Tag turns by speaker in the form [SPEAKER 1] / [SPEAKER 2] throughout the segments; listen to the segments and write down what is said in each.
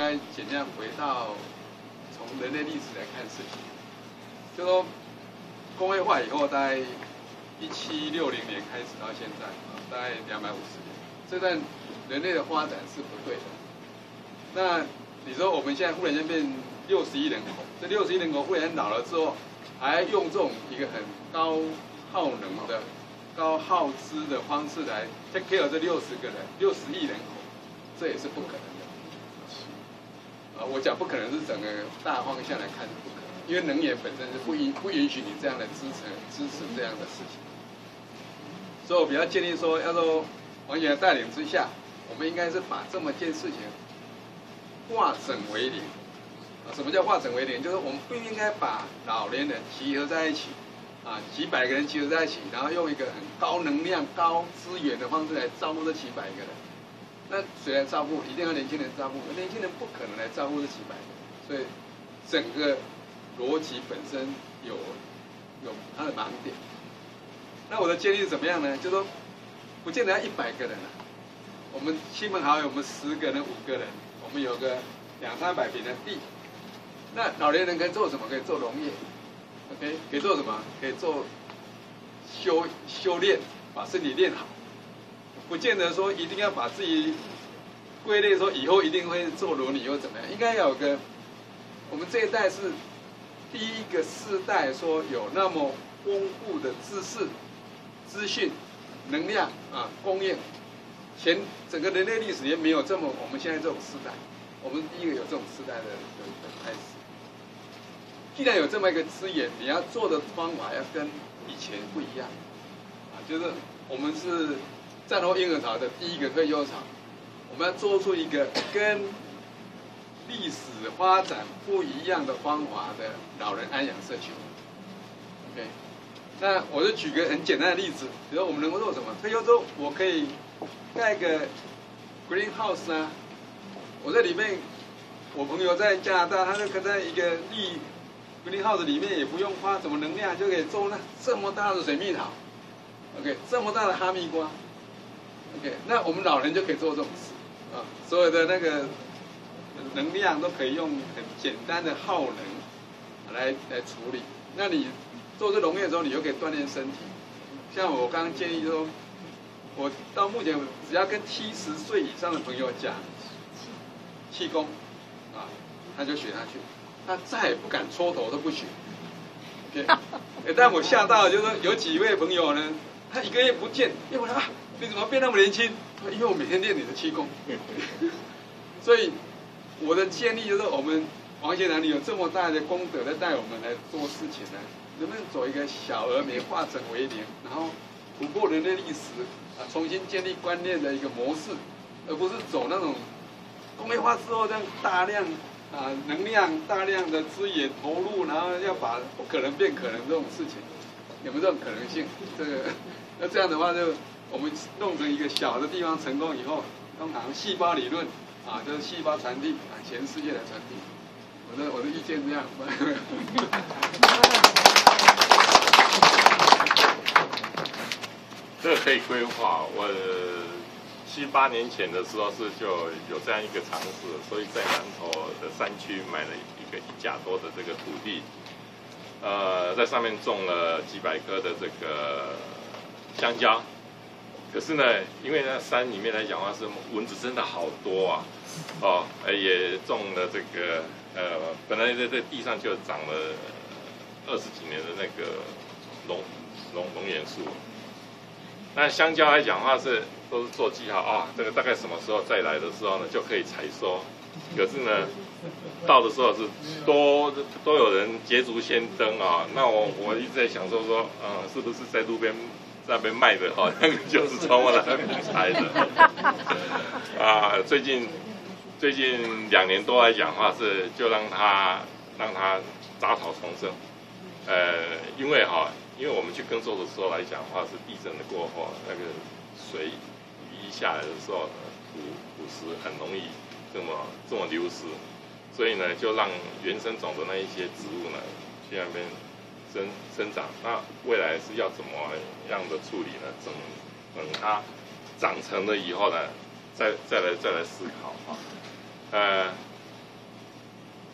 [SPEAKER 1] 该尽量回到从人类历史来看事情，就说工业化以后，大概1760年开始到现在大概250年，这段人类的发展是不对的。那你说我们现在忽然间变60亿人口，这60亿人口忽然老了之后，还用这种一个很高耗能的、高耗资的方式来 take care 这60亿人口，这也是不可能的。我讲不可能是整个大方向来看是不可能，因为能源本身是不允许你这样的支持这样的事情。所以我比较建议说，要说王姐的带领之下，我们应该是把这么件事情化整为零。什么叫化整为零？就是我们不应该把老年人集合在一起，几百个人集合在一起，然后用一个很高能量、高资源的方式来照顾这几百个人。那谁来照顾？一定要年轻人照顾。年轻人不可能来照顾这几百个人，所以整个逻辑本身有它的盲点。那我的建议是怎么样呢？就是说，不见得要100个人啊。我们亲朋好友，我们10个人、5个人，我们有个200-300平的地。那老年人可以做什么？可以做农业 ，OK？ 可以做什么？可以做修炼，把身体练好。不见得说一定要把自己归类说以后一定会做伦理或怎么样，应该有个我们这一代是第一个世代说有那么丰富的知识、资讯、能量供应，整个人类历史也没有这么我们现在这种时代，我们第一个有这种时代的开始。既然有这么一个资源，你要做的方法要跟以前不一样就是我们是战后婴儿潮的第一个退休潮，我们要做出一个跟历史发展不一样的方法的老人安养社区。OK， 那我就举个很简单的例子，比如说我们能够做什么？退休之后，我可以盖个 greenhouse 啊，我在里面，我朋友在加拿大，他就可在一个greenhouse 里面也不用花什么能量，就可以种那这么大的水蜜桃 ，OK， 这么大的哈密瓜。OK， 那我们老人就可以做这种事所有的那个能量都可以用很简单的耗能来处理。那你做这农业的时候，你又可以锻炼身体。像我刚刚建议说，我到目前只要跟70岁以上的朋友讲气功他就学下去，他再也不敢搓头都不学。OK， 但我吓到了，就是说有几位朋友呢，他1个月不见，因为你怎么变那么年轻？因为我每天练你的气功。所以我的建议就是，我们王贤男女有这么大的功德在带我们来做事情呢，能不能走一个小而美、化整为零，然后突破人类历史重新建立观念的一个模式，而不是走那种工业化之后这样大量能量、大量的资源投入，然后要把不可能变可能这种事情，有没有这种可能性？那这样的话就。我们弄成一个小的地方成功以后，通常细胞理论就是细胞传递全世界的传递。我的意见这样。
[SPEAKER 2] 这个可以规划。我7、8年前的时候就有这样一个尝试，所以在南投的山区买了一个1甲多的这个土地，在上面种了几百棵的这个香蕉。可是呢，因为那山里面来讲的话是蚊子真的好多也种了这个本来在地上就长了20几年的那个龙眼树。那香蕉来讲的话都是做记号这个大概什么时候再来的时候呢就可以采收。可是呢，到的时候是都有人捷足先登那我一直在想说是不是在路边那边卖的那个就是从我那边采的最近2年多来讲的话就让它杂草丛生，因为我们去耕作的时候来讲的话是地震的过后，那个水雨下来的时候，土石很容易这么流失，所以呢就让原生种的那一些植物呢去那边生长。那未来是要怎么样的处理呢？等它长成了以后呢，再来思考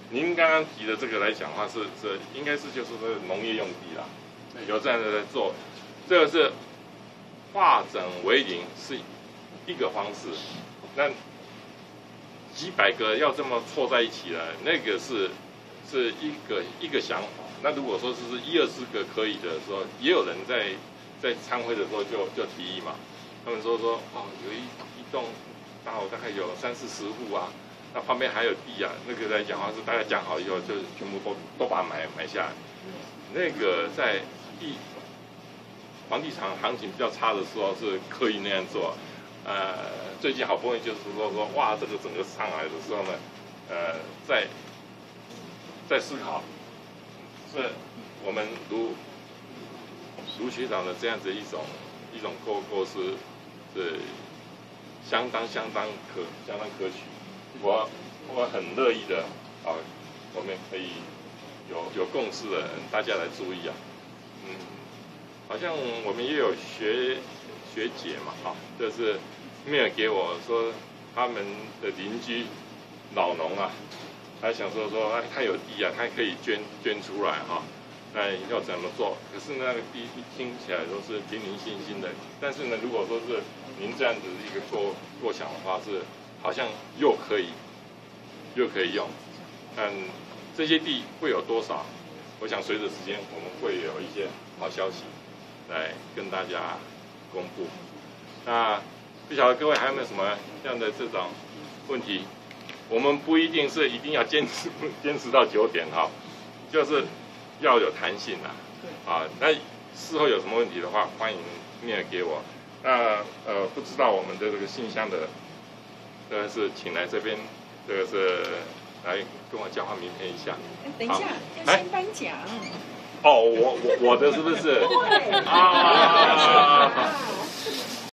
[SPEAKER 2] 您刚刚提的这个来讲的话是应该是就是说农业用地啦，有这样的在做，这个是化整为零是一个方式，那几百个要这么凑在一起了，那个是一个想法。那如果说是1、20个可以的时候，也有人在参会的时候就提议嘛，他们说哦有一栋大楼大概有30-40户啊。那旁边还有地啊，那个来讲话是大家讲好以后，就全部都把它买下来。那个在房地产行情比较差的时候是刻意那样做。最近好不容易就是说哇，这个整个上来的时候呢，在思考，是我们卢学长的这样子一种构思是相当可取。我很乐意的啊，我们可以有共识的人，大家来注意啊。好像我们也有学姐嘛，就是mail给我说他们的邻居老农啊，他想说他有地啊，他可以捐出来哈，那要怎么做？可是那个地听起来都是零零星星的，但是呢，如果说是您这样子一个构想的话，是好像又可以用，这些地会有多少？我想随着时间，我们会有一些好消息来跟大家公布。那不晓得各位还有没有什么样的这种问题？我们不一定是一定要坚持到9点哈，就是要有弹性啊。那事后有什么问题的话，欢迎mail给我。那不知道我们的这个信箱的，是请来这边，这个是来跟我交换名片一下。
[SPEAKER 3] 等一下，要先颁奖。
[SPEAKER 2] 哦，我的是不是？啊。